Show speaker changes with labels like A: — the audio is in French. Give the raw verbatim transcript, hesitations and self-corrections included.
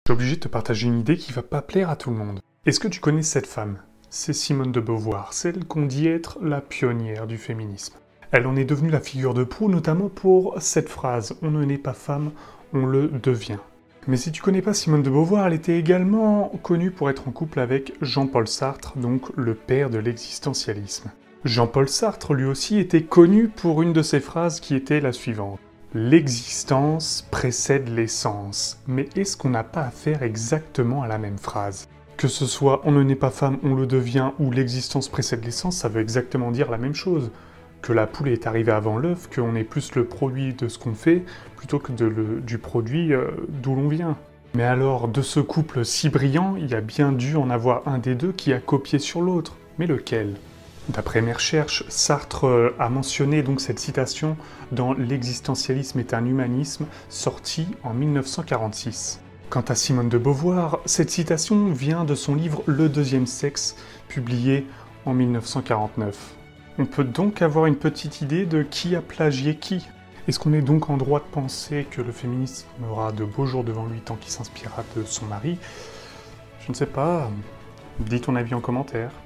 A: Je suis obligé de te partager une idée qui va pas plaire à tout le monde. Est-ce que tu connais cette femme? C'est Simone de Beauvoir, celle qu'on dit être la pionnière du féminisme. Elle en est devenue la figure de proue, notamment pour cette phrase « On ne naît pas femme, on le devient ». Mais si tu connais pas Simone de Beauvoir, elle était également connue pour être en couple avec Jean-Paul Sartre, donc le père de l'existentialisme. Jean-Paul Sartre, lui aussi, était connu pour une de ses phrases qui était la suivante. L'existence précède l'essence. Mais est-ce qu'on n'a pas affaire exactement à la même phrase? Que ce soit « on ne naît pas femme, on le devient » ou « l'existence précède l'essence », ça veut exactement dire la même chose. Que la poule est arrivée avant l'œuf, qu'on est plus le produit de ce qu'on fait, plutôt que de le, du produit euh, d'où l'on vient. Mais alors, de ce couple si brillant, il y a bien dû en avoir un des deux qui a copié sur l'autre. Mais lequel? D'après mes recherches, Sartre a mentionné donc cette citation dans L'existentialisme est un humanisme, sorti en mille neuf cent quarante-six. Quant à Simone de Beauvoir, cette citation vient de son livre Le deuxième sexe, publié en mille neuf cent quarante-neuf. On peut donc avoir une petite idée de qui a plagié qui. Est-ce qu'on est donc en droit de penser que le féminisme aura de beaux jours devant lui tant qu'il s'inspirera de son mari? Je ne sais pas, dis ton avis en commentaire.